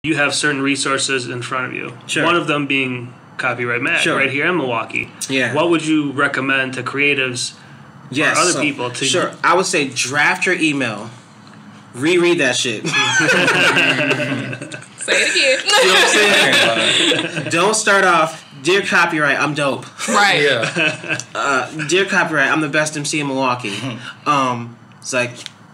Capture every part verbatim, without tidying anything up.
you have certain resources in front of you. Sure. One of them being CopyWrite Mag, sure. right here in Milwaukee. Yeah. What would you recommend to creatives yes, or other so, people to? Sure. I would say draft your email. Reread that shit. Say it again. You know what I'm saying? Don't start off, dear copyright, I'm dope. Right. Yeah. Uh, dear copyright, I'm the best M C in Milwaukee. Um, it's like,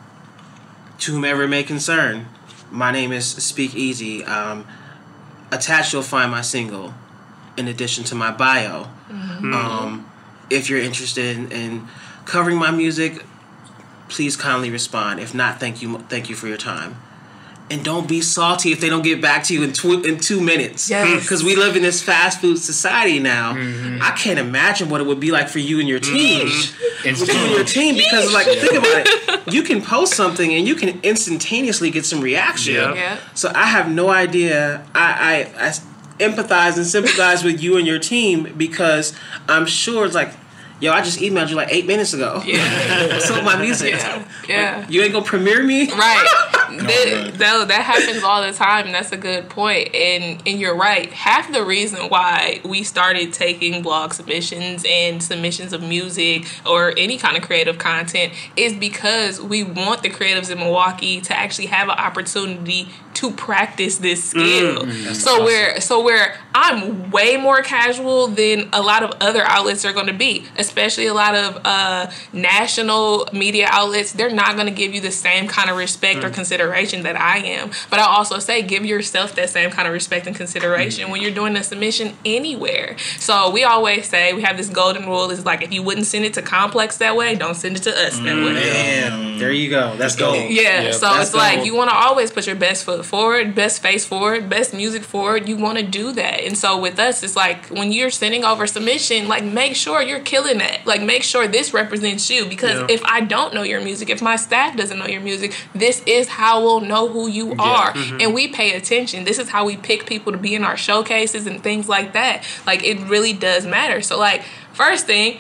to whomever it may concern, my name is Speak Easy. Um, attached, you'll find my single, in addition to my bio. Mm-hmm. Um, if you're interested in, in covering my music, please kindly respond. If not, thank you, thank you for your time. And don't be salty if they don't get back to you in tw- in two minutes. Yes. Because we live in this fast food society now. Mm-hmm. I can't imagine what it would be like for you and your team. Mm-hmm. With you and your team, because like think about it, you can post something and you can instantaneously get some reaction. Yeah. Yeah. So I have no idea. I, I I empathize and sympathize with you and your team, because I'm sure it's like, yo, I just emailed you like eight minutes ago. Yeah. What's up with my music? Yeah. Yeah. You ain't gonna premiere me? Right. No, that, right. that, that happens all the time, and that's a good point. And and you're right. Half the reason why we started taking blog submissions and submissions of music or any kind of creative content is because we want the creatives in Milwaukee to actually have an opportunity to practice this skill. Mm, so awesome. where so where I'm way more casual than a lot of other outlets are going to be, especially a lot of uh, national media outlets. They're not going to give you the same kind of respect mm. or consideration that I am. But I also say give yourself that same kind of respect and consideration mm. when you're doing a submission anywhere. So we always say, we have this golden rule, is like, if you wouldn't send it to Complex that way, don't send it to us that Mm, way. damn, there you go. That's gold. Yeah, Yep. so That's it's like gold. you want to always put your best foot forward, best face forward, best music forward. You want to do that. And so with us, it's like when you're sending over submission, like make sure you're killing it. Like make sure this represents you, because Yeah. if I don't know your music, if my staff doesn't know your music, this is how we'll know who you are. Mm-hmm. And we pay attention. This is how we pick people to be in our showcases and things like that. Like it really does matter. So like first thing,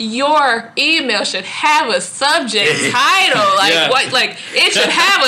your email should have a subject title. Like Yeah. what? Like it should have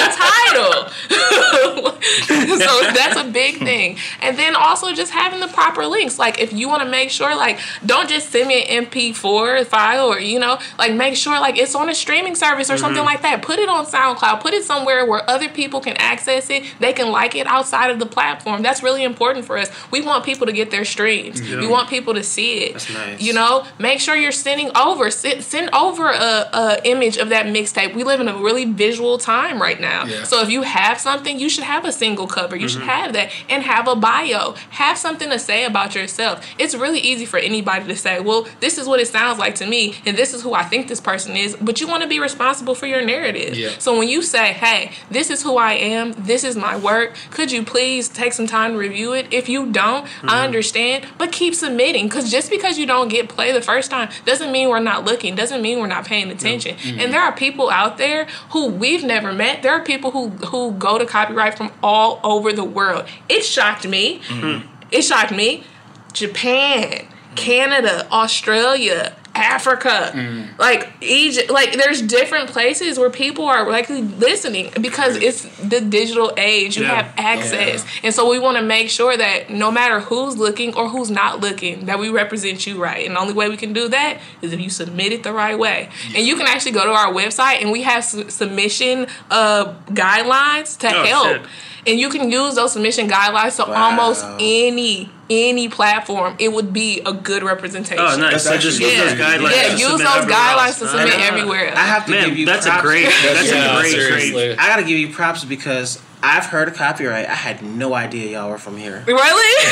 a title. So that's a big thing. And then also just having the proper links. Like if you want to make sure, like don't just send me an M P four file, or you know, like make sure like it's on a streaming service or mm-hmm. something like that. Put it on SoundCloud. Put it somewhere where other people can access it. They can like it outside of the platform. That's really important for us. We want people to get their streams. Yeah. We want people to see it. That's nice. You know, make sure you're sending over send, send over a, a image of that mixtape. We live in a really visual time right now. Yeah. So if you have something, you should have a single cover. You mm-hmm. should have that, and have a bio. Have something to say about yourself. It's really easy for anybody to say, well, this is what it sounds like to me, and this is who I think this person is, but you want to be responsible for your narrative. Yeah. So when you say, hey, this is who I am, this is my work, could you please take some time to review it? If you don't, mm-hmm. I understand, but keep submitting, because just because you don't get play the first time doesn't mean we're not looking, doesn't mean we're not paying attention. Mm-hmm. And there are people out there who we've never met. There are people who, who go to copyright from all over the world. It shocked me. Mm-hmm. It shocked me. Japan, Canada, Australia, Africa, mm. like Egypt, like there's different places where people are likely listening because it's the digital age. You yeah. have access. Yeah. And so we want to make sure that no matter who's looking or who's not looking, that we represent you right. And the only way we can do that is if you submit it the right way. Yeah. And you can actually go to our website, and we have su- submission uh, guidelines to oh, help. Shit. And you can use those submission guidelines to wow. almost any any platform. It would be a good representation. Oh, nice. So just use yeah. those guidelines. Yeah, to use submit those guidelines else. to submit uh, everywhere else. I have to Man, give you that's props. a great, that's yeah, a great, seriously. great. I gotta give you props because I've heard of copyright. I had no idea y'all were from here. Really?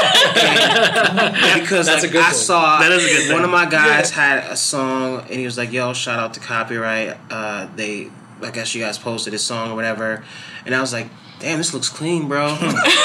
Because That's like, a good I thing. saw That is a good thing. one of my guys yeah. had a song, and he was like, "Yo, shout out to Copyright. Uh, they, I guess you guys posted this song or whatever," and I was like, damn, this looks clean, bro.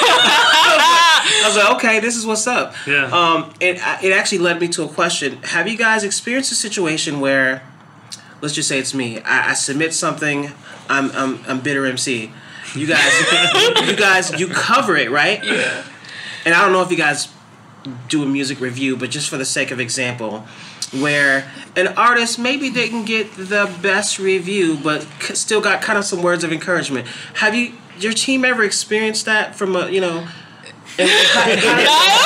I was like, okay, this is what's up. Yeah. Um, and I, it actually led me to a question. Have you guys experienced a situation where, let's just say it's me, I, I submit something, I'm, I'm, I'm bitter M C. You guys, you guys, you cover it, right? Yeah. And I don't know if you guys do a music review, but just for the sake of example, where an artist maybe didn't get the best review, but still got kind of some words of encouragement. Have you your team ever experienced that from a you know? And, and how, and how,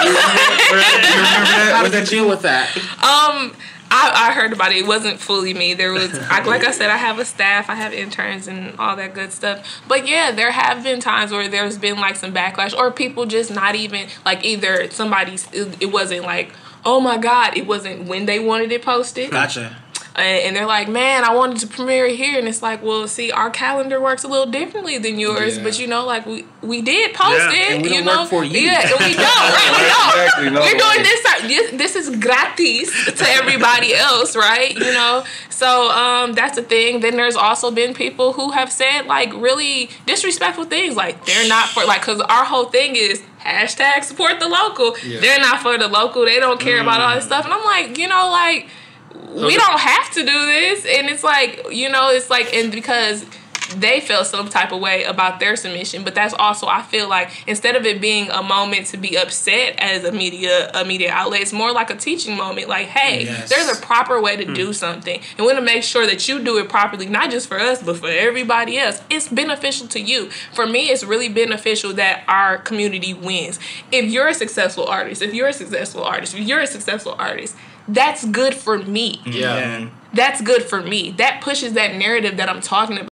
how did you deal with that? Um, I, I heard about it. It wasn't fully me. There was, I, like I said, I have a staff, I have interns and all that good stuff. But yeah, there have been times where there's been like some backlash, or people just not even like either somebody's. It, it wasn't like, oh my God, it wasn't when they wanted it posted. Gotcha. And they're like, man, I wanted to premiere it here. And it's like, well, see, our calendar works a little differently than yours. Yeah. But, you know, like, we, we did post yeah. it. And we you don't know? work for you. Yeah, and we don't. Right? We don't. Exactly, no We're doing this. This is gratis to everybody else, right? You know? So um, that's a thing. Then there's also been people who have said, like, really disrespectful things. Like, they're not for, like, because our whole thing is, hashtag support the local. Yeah. They're not for the local. They don't care mm. about all this stuff. And I'm like, you know, like, we don't have to do this. And it's like, you know, it's like, and because they felt some type of way about their submission, but that's also, I feel like, instead of it being a moment to be upset as a media a media outlet, it's more like a teaching moment. Like, hey, yes. there's a proper way to mm. do something, and we want to make sure that you do it properly, not just for us, but for everybody else. It's beneficial to you. For me, it's really beneficial that our community wins. If you're a successful artist, if you're a successful artist, if you're a successful artist, that's good for me. Yeah. That's good for me. That pushes that narrative that I'm talking about.